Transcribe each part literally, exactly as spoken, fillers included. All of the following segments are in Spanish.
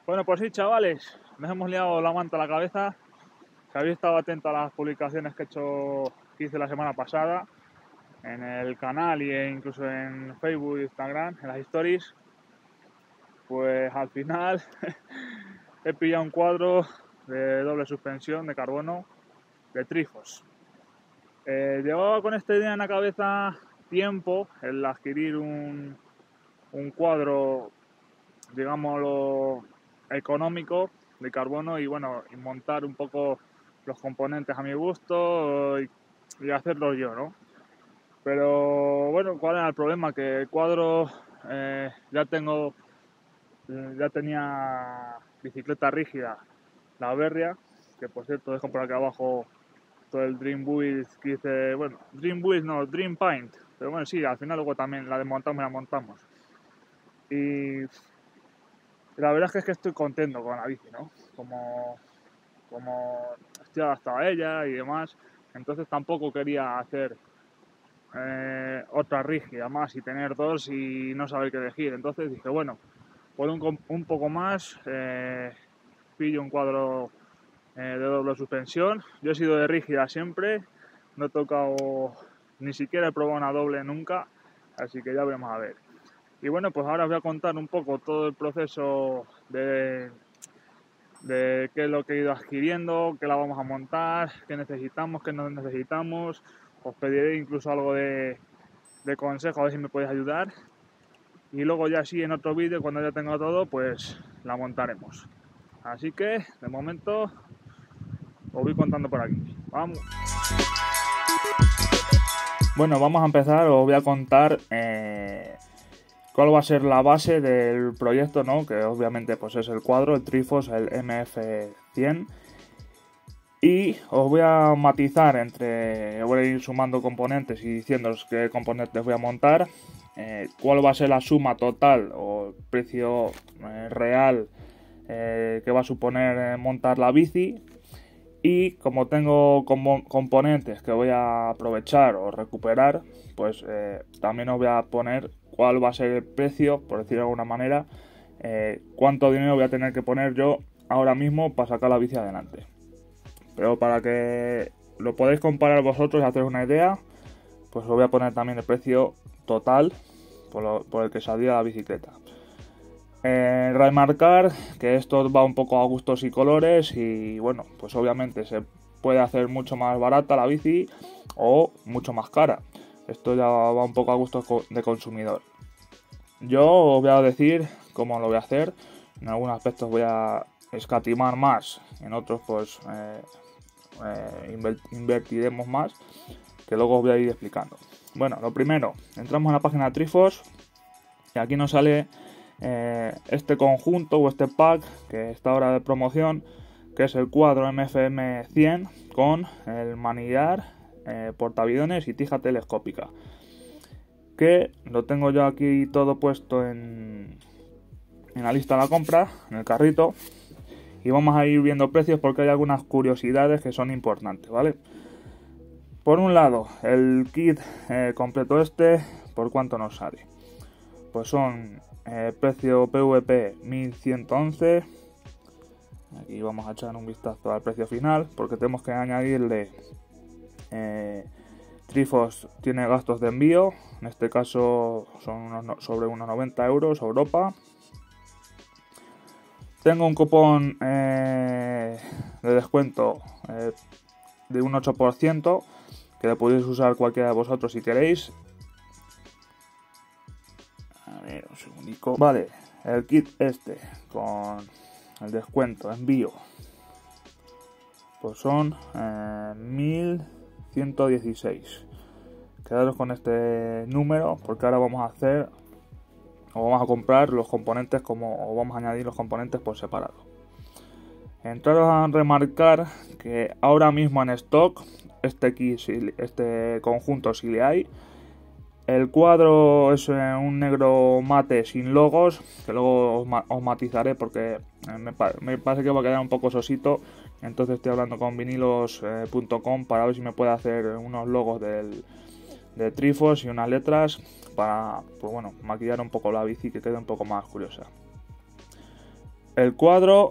Bueno, pues sí, chavales, nos hemos liado la manta a la cabeza. Si habéis estado atentos a las publicaciones que he hecho, que hice la semana pasada en el canal e incluso en Facebook e Instagram, en las stories, pues al final he pillado un cuadro de doble suspensión de carbono de Trifos. Eh, llevaba con esta idea en la cabeza tiempo el adquirir un, un cuadro, digámoslo, económico de carbono y bueno, y montar un poco los componentes a mi gusto y, y hacerlo yo, ¿no? Pero bueno, ¿cuál era el problema? Que el cuadro eh, ya tengo, ya tenía bicicleta rígida, la Berria, que por cierto dejo por aquí abajo todo el Dream Build que hice, bueno, Dream Build no, Dream Paint, pero bueno, sí, al final luego también la desmontamos y la montamos. Y la verdad es que, es que estoy contento con la bici, ¿no? Como, como estoy adaptado a ella y demás, entonces tampoco quería hacer eh, otra rígida más y tener dos y no saber qué elegir. Entonces dije, bueno, por un, un poco más eh, pillo un cuadro eh, de doble suspensión. Yo he sido de rígida siempre, no he tocado, ni siquiera he probado una doble nunca, así que ya veremos a ver. Y bueno, pues ahora os voy a contar un poco todo el proceso de, de qué es lo que he ido adquiriendo, qué la vamos a montar, qué necesitamos, qué no necesitamos. Os pediré incluso algo de, de consejo, a ver si me podéis ayudar. Y luego ya sí, en otro vídeo, cuando ya tenga todo, pues la montaremos. Así que, de momento, os voy contando por aquí. Vamos. Bueno, vamos a empezar, os voy a contar eh, cuál va a ser la base del proyecto, ¿no? Que obviamente pues es el cuadro, el Trifos, el M F cien. Y os voy a matizar entre, voy a ir sumando componentes y diciéndoos qué componentes voy a montar, eh, cuál va a ser la suma total o el precio eh, real eh, que va a suponer eh, montar la bici. Y como tengo como componentes que voy a aprovechar o recuperar, pues eh, también os voy a poner cuál va a ser el precio, por decirlo de alguna manera, eh, cuánto dinero voy a tener que poner yo ahora mismo para sacar la bici adelante. Pero para que lo podáis comparar vosotros y hacer una idea, pues os voy a poner también el precio total por, lo, por el que saldría la bicicleta. Eh, remarcar que esto va un poco a gustos y colores y bueno, pues obviamente se puede hacer mucho más barata la bici o mucho más cara. Esto ya va un poco a gustos de consumidor. Yo os voy a decir cómo lo voy a hacer. En algunos aspectos voy a escatimar más, en otros pues eh, eh, invertiremos más, que luego os voy a ir explicando. Bueno, lo primero, entramos en la página de Trifos y aquí nos sale Eh, este conjunto o este pack que está ahora de promoción, que es el cuadro M F M cien con el manillar, eh, portaaviones y tija telescópica, que lo tengo yo aquí todo puesto en, en la lista de la compra, en el carrito, y vamos a ir viendo precios porque hay algunas curiosidades que son importantes, ¿vale? Por un lado, el kit eh, completo este, ¿por cuánto nos sale? Pues son Eh, precio P V P mil ciento once. Aquí vamos a echar un vistazo al precio final porque tenemos que añadirle eh, Trifos tiene gastos de envío, en este caso son unos, sobre unos noventa euros Europa. Tengo un cupón eh, de descuento eh, de un ocho por ciento que lo podéis usar cualquiera de vosotros si queréis. A ver, un segundico. Vale, el kit este con el descuento, envío, pues son eh, mil ciento dieciséis. Quedaros con este número porque ahora vamos a hacer o vamos a comprar los componentes como o vamos a añadir los componentes por separado. Entraros a remarcar que ahora mismo en stock este kit, este conjunto si le hay. El cuadro es un negro mate sin logos, que luego os, ma os matizaré porque me, pa me parece que va a quedar un poco sosito. Entonces estoy hablando con vinilos punto com para ver si me puede hacer unos logos del, de Trifos y unas letras para, pues bueno, maquillar un poco la bici que quede un poco más curiosa. El cuadro,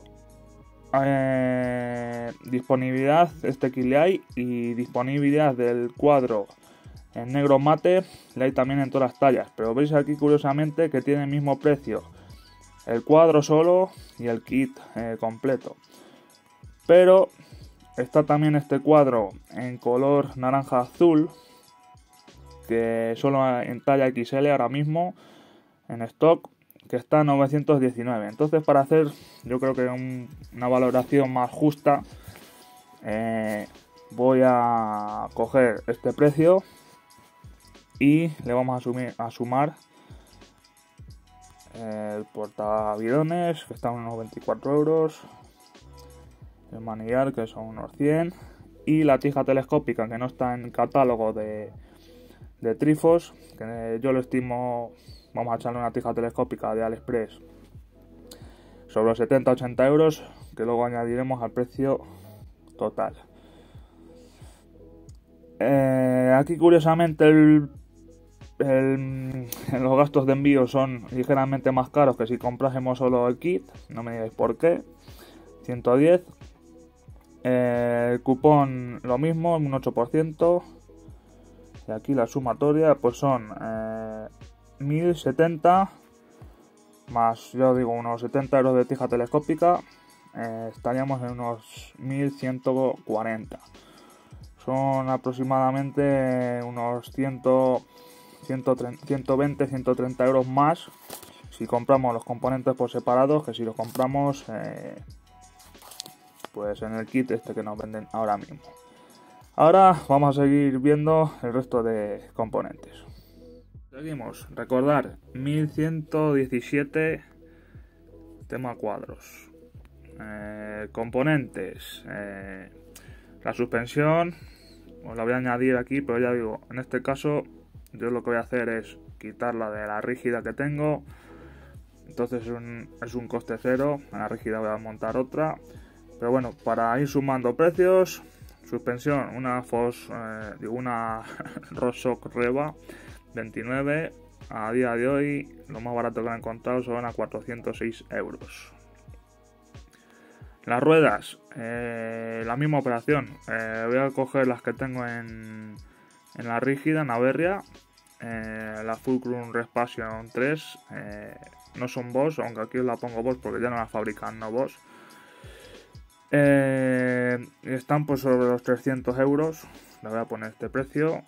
eh, disponibilidad, este kit le hay, y disponibilidad del cuadro en negro mate le hay también en todas las tallas, pero veis aquí curiosamente que tiene el mismo precio el cuadro solo y el kit eh, completo. Pero está también este cuadro en color naranja azul, que solo en talla equis ele ahora mismo en stock, que está a novecientos diecinueve. Entonces, para hacer yo creo que un, una valoración más justa, eh, voy a coger este precio y le vamos a, sumir, a sumar el portabidones, que está a unos veinticuatro euros, el manillar, que son unos cien, y la tija telescópica, que no está en catálogo de, de Trifos, que yo lo estimo, vamos a echarle una tija telescópica de AliExpress sobre los setenta a ochenta euros, que luego añadiremos al precio total. Eh, aquí curiosamente el, el, los gastos de envío son ligeramente más caros que si comprásemos solo el kit, no me digáis por qué. ciento diez. Eh, el cupón lo mismo, un ocho por ciento. Y aquí la sumatoria pues son eh, mil setenta más, yo digo, unos setenta euros de tija telescópica. Eh, estaríamos en unos mil ciento cuarenta. Son aproximadamente unos cien, ciento veinte, ciento treinta euros más si compramos los componentes por separados, que si los compramos eh, pues en el kit este que nos venden ahora mismo. Ahora vamos a seguir viendo el resto de componentes. Seguimos, recordar, mil ciento diecisiete tema cuadros. Eh, componentes, eh, la suspensión os la voy a añadir aquí, pero ya digo, en este caso yo lo que voy a hacer es quitarla de la rígida que tengo, entonces es un, es un coste cero. En la rígida voy a montar otra, pero bueno, para ir sumando precios, suspensión, una Fos, eh, digo, una Rockshox Reva veintinueve, a día de hoy lo más barato que he encontrado son a cuatrocientos seis euros. Las ruedas, eh, la misma operación. Eh, voy a coger las que tengo en, en la rígida, en Averria. Eh, la Fulcrum Respasion tres. Eh, no son Boss, aunque aquí os la pongo Boss porque ya no la fabrican, no Boss. Eh, están pues sobre los trescientos euros. Le voy a poner este precio.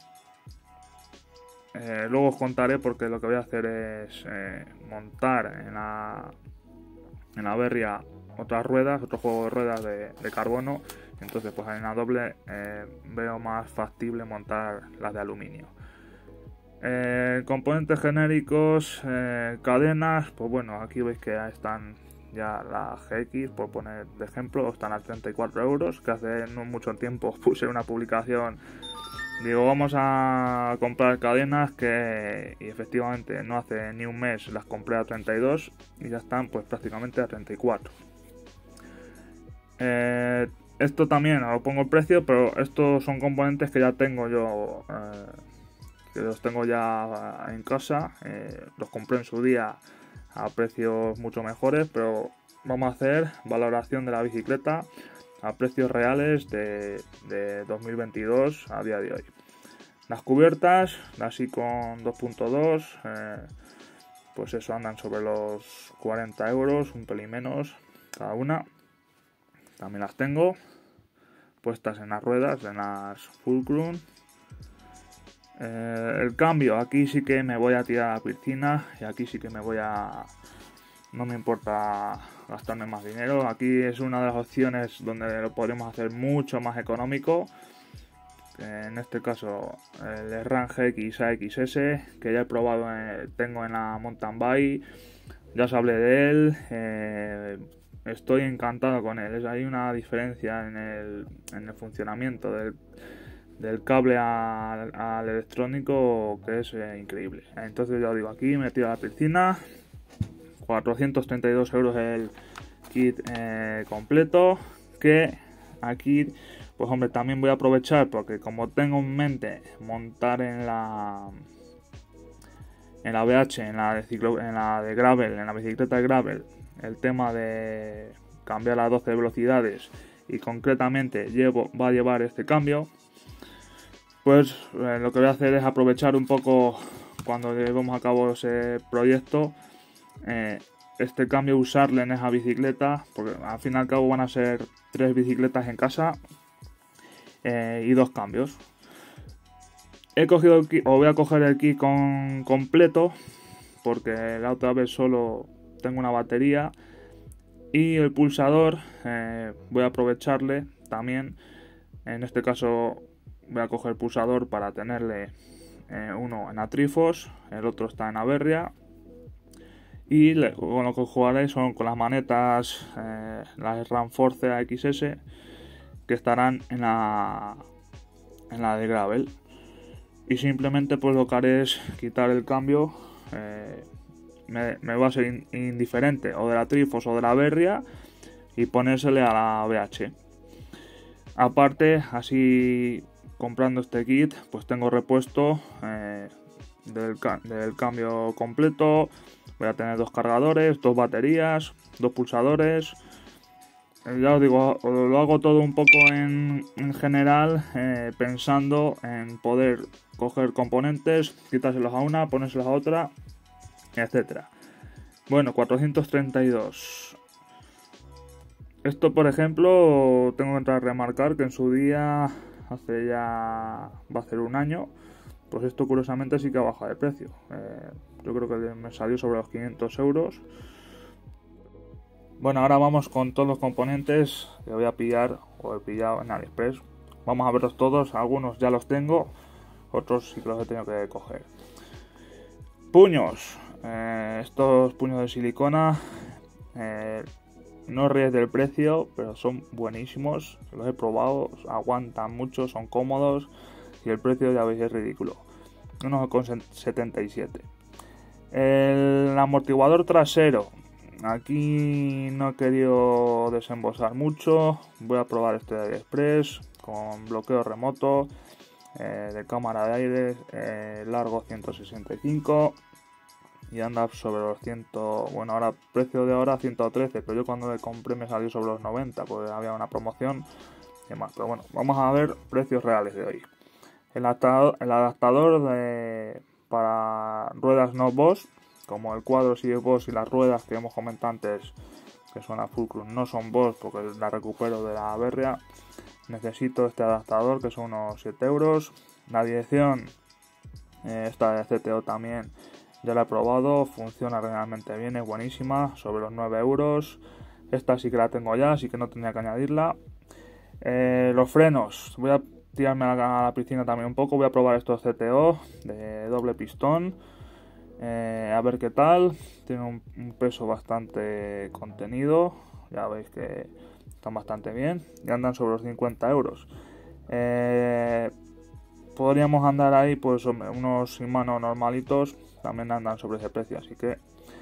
Eh, luego os contaré porque lo que voy a hacer es eh, montar en la, en la Averria otras ruedas, otro juego de ruedas de, de carbono. Entonces pues en la doble eh, veo más factible montar las de aluminio. Eh, componentes genéricos, eh, cadenas, pues bueno, aquí veis que ya están ya las ge equis, por poner de ejemplo, están a treinta y cuatro euros, que hace no mucho tiempo puse una publicación, digo vamos a comprar cadenas, que y efectivamente no hace ni un mes las compré a treinta y dos y ya están pues prácticamente a treinta y cuatro. Eh, esto también os lo pongo el precio, pero estos son componentes que ya tengo yo, eh, que los tengo ya en casa, eh, los compré en su día a precios mucho mejores, pero vamos a hacer valoración de la bicicleta a precios reales de, de dos mil veintidós a día de hoy. Las cubiertas, las Icon dos punto dos, eh, pues eso, andan sobre los cuarenta euros, un pelín menos cada una. También las tengo puestas en las ruedas, en las Fulcrum. Eh, el cambio, aquí sí que me voy a tirar a la piscina y aquí sí que me voy a... no me importa gastarme más dinero. Aquí es una de las opciones donde lo podremos hacer mucho más económico. En este caso el SRAM ge equis a equis ese, que ya he probado, eh, tengo en la mountain bike, ya os hablé de él, eh, estoy encantado con él. Es hay una diferencia en el, en el funcionamiento del, del cable al, al electrónico que es eh, increíble. Entonces ya os digo, aquí me tiro a la piscina. Cuatrocientos treinta y dos euros el kit eh, completo, que aquí pues hombre también voy a aprovechar, porque como tengo en mente montar en la en la B H, en la de ciclo, en la de gravel, en la bicicleta de gravel, el tema de cambiar las doce velocidades y concretamente llevo, va a llevar este cambio, pues eh, lo que voy a hacer es aprovechar un poco cuando llevemos a cabo ese proyecto, eh, este cambio, usarle en esa bicicleta, porque al fin y al cabo van a ser tres bicicletas en casa eh, y dos cambios. He cogido el kit, o voy a coger el kit con, completo, porque la otra vez solo tengo una batería, y el pulsador eh, voy a aprovecharle también. En este caso voy a coger el pulsador para tenerle eh, uno en Atrifos, el otro está en Averria, y le, con lo que jugaré son con las manetas, eh, las SRAM Force A X S, que estarán en la, en la de Gravel. Y simplemente pues lo que haré es quitar el cambio, eh, me, me va a ser in, indiferente, o de la Trifos o de la Averria, y ponérsele a la B H. Aparte, así comprando este kit, pues tengo repuesto eh, del, del cambio completo. Voy a tener dos cargadores, dos baterías, dos pulsadores. Eh, ya os digo, lo hago todo un poco en, en general, eh, pensando en poder coger componentes, quitárselos a una, ponérselos a otra, etcétera. Bueno, cuatrocientos treinta y dos. Esto, por ejemplo, tengo que entrar a remarcar que en su día, hace ya, va a ser un año, pues esto curiosamente sí que ha bajado de precio. Eh, yo creo que me salió sobre los quinientos euros. Bueno, ahora vamos con todos los componentes que voy a pillar o he pillado en AliExpress. Vamos a verlos todos, algunos ya los tengo, otros sí que los he tenido que coger. Puños. Eh, estos puños de silicona, eh, no os ríes del precio, pero son buenísimos. Los he probado, aguantan mucho, son cómodos y el precio ya veis es ridículo. uno coma setenta y siete. El amortiguador trasero. Aquí no he querido desembolsar mucho. Voy a probar este de AliExpress con bloqueo remoto, eh, de cámara de aire, eh, largo ciento sesenta y cinco y anda sobre los cien. Bueno, ahora precio de ahora ciento trece, pero yo cuando le compré me salió sobre los noventa porque había una promoción y demás. Pero bueno, vamos a ver precios reales de hoy. El adaptador, el adaptador de, para ruedas no Bosch, como el cuadro sí es Bosch y las ruedas que hemos comentado antes, que son a Fulcrum, no son Bosch porque la recupero de la Averria. Necesito este adaptador, que son unos siete euros. La dirección, eh, esta de C T O también, ya la he probado, funciona realmente bien, es buenísima, sobre los nueve euros. Esta sí que la tengo ya, así que no tendría que añadirla. Eh, los frenos, voy a tirarme a la, a la piscina también un poco, voy a probar estos C T O de doble pistón, eh, a ver qué tal. Tiene un, un peso bastante contenido, ya veis que están bastante bien y andan sobre los cincuenta euros. Eh, podríamos andar ahí pues unos Shimano normalitos, también andan sobre ese precio, así que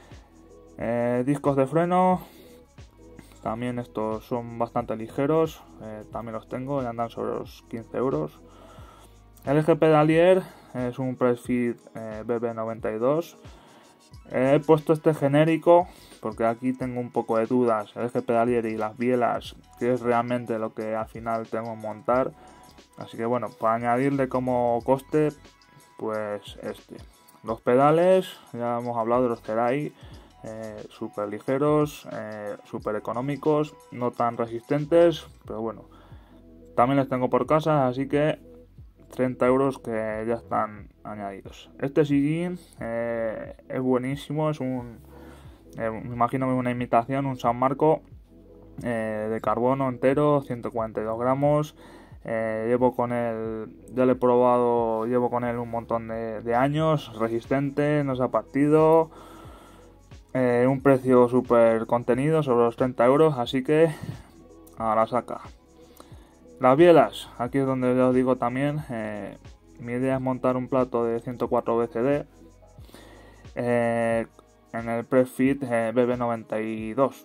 eh, discos de freno también estos son bastante ligeros, eh, también los tengo y andan sobre los quince euros. El eje pedalier es un Pressfit eh, B B noventa y dos. Eh, he puesto este genérico porque aquí tengo un poco de dudas, el eje pedalier y las bielas, que es realmente lo que al final tengo que montar. Así que bueno, para añadirle como coste, pues este. Los pedales, ya hemos hablado de los Cerai, eh, súper ligeros, eh, súper económicos, no tan resistentes, pero bueno, también les tengo por casa, así que treinta euros que ya están añadidos. Este sillín eh, es buenísimo, es un, eh, me imagino que es una imitación, un San Marco eh, de carbono entero, ciento cuarenta y dos gramos. Eh, llevo con él, ya lo he probado, llevo con él un montón de, de años, resistente, no se ha partido, eh, un precio súper contenido, sobre los treinta euros, así que a la saca. Las bielas, aquí es donde os digo también, eh, mi idea es montar un plato de ciento cuatro B C D eh, en el Pressfit eh, B B noventa y dos.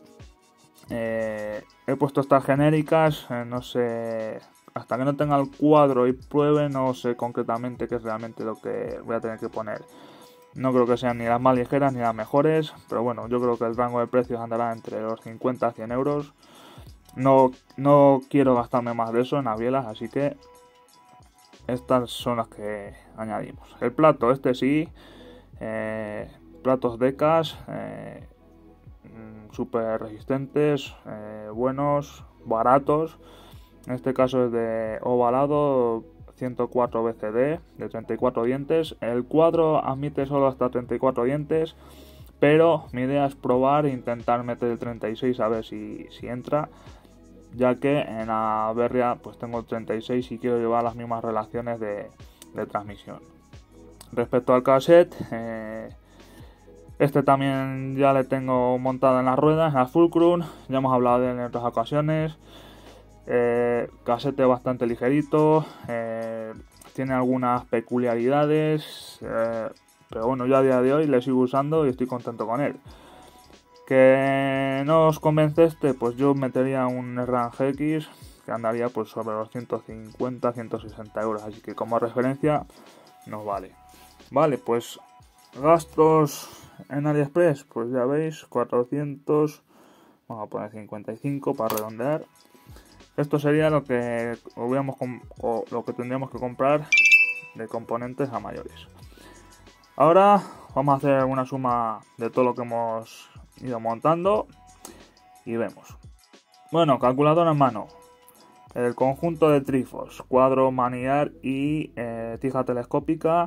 Eh, he puesto estas genéricas, eh, no sé, hasta que no tenga el cuadro y pruebe, no sé concretamente qué es realmente lo que voy a tener que poner. No creo que sean ni las más ligeras ni las mejores, pero bueno, yo creo que el rango de precios andará entre los cincuenta a cien euros. No, no quiero gastarme más de eso en las bielas, así que estas son las que añadimos. El plato, este sí, eh, platos Decas, eh, súper resistentes, eh, buenos, baratos. En este caso es de ovalado, ciento cuatro B C D, de treinta y cuatro dientes. El cuadro admite solo hasta treinta y cuatro dientes, pero mi idea es probar e intentar meter el treinta y seis a ver si, si entra, ya que en la Berria pues tengo el treinta y seis y quiero llevar las mismas relaciones de, de transmisión. Respecto al cassette, eh, este también ya le tengo montado en las ruedas, en la Fulcrum, ya hemos hablado de él en otras ocasiones. Eh, casete bastante ligerito, eh, tiene algunas peculiaridades, eh, pero bueno, yo a día de hoy le sigo usando y estoy contento con él. Que no os convence este, pues yo metería un R A N G X que andaría pues sobre los ciento cincuenta a ciento sesenta euros, así que como referencia nos vale. Vale, pues gastos en AliExpress, pues ya veis, cuatrocientos, vamos a poner cincuenta y cinco para redondear. Esto sería lo que hubiéramos o lo que tendríamos que comprar de componentes a mayores. Ahora vamos a hacer una suma de todo lo que hemos ido montando y vemos. Bueno, calculadora en mano. El conjunto de trifos, cuadro maniar y eh, tija telescópica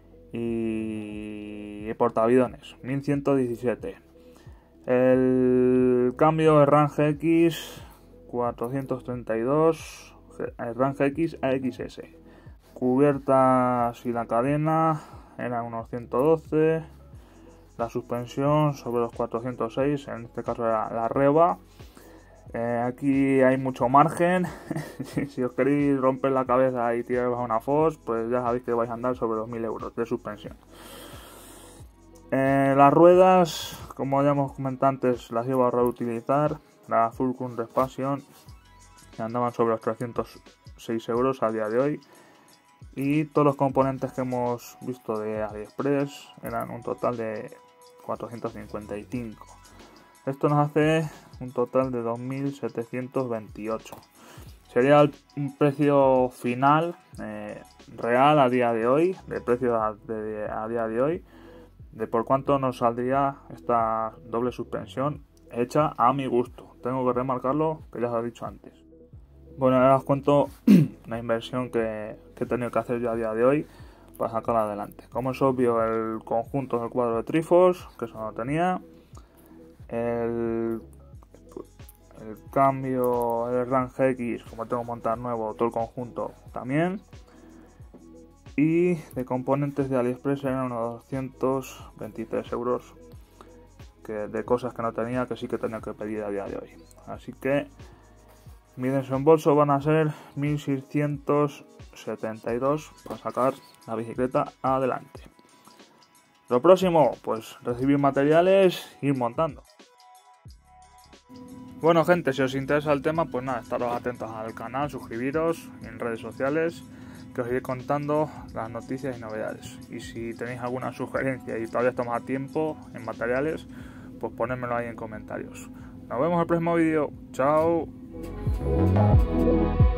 y portaaviones, mil ciento diecisiete. El cambio R A N G X cuatrocientos treinta y dos, R A N G X A X S. Cubiertas y la cadena eran unos ciento doce. La suspensión sobre los cuatrocientos seis, en este caso era la Reva. Eh, aquí hay mucho margen. Si os queréis romper la cabeza y tiraros a una Foss, pues ya sabéis que vais a andar sobre los mil euros de suspensión. Eh, las ruedas, como ya hemos comentado antes, las iba a reutilizar. La Fulcrum Respasion, que andaban sobre los trescientos seis euros a día de hoy. Y todos los componentes que hemos visto de AliExpress eran un total de cuatrocientos cincuenta y cinco. Esto nos hace un total de dos mil setecientos veintiocho. Sería el, un precio final eh, real a día de hoy, de precio a, de, a día de hoy, de por cuánto nos saldría esta doble suspensión hecha a mi gusto. Tengo que remarcarlo, que ya os he dicho antes. Bueno, ahora os cuento la inversión que, que he tenido que hacer yo a día de hoy para sacarla adelante. Como es obvio, el conjunto del cuadro de trifos, que eso no tenía. El, el cambio, el R A N G X, como tengo que montar nuevo, todo el conjunto también. Y de componentes de AliExpress eran unos doscientos veintitrés euros. Que de cosas que no tenía, que sí que tenía que pedir a día de hoy. Así que mi desembolso van a ser mil seiscientos setenta y dos para sacar la bicicleta adelante. Lo próximo, pues recibir materiales e ir montando. Bueno, gente, si os interesa el tema, pues nada, estaros atentos al canal, suscribiros en redes sociales, que os iré contando las noticias y novedades. Y si tenéis alguna sugerencia y todavía estamos a tiempo en materiales, pues ponedmelo ahí en comentarios. Nos vemos en el próximo vídeo. Chao.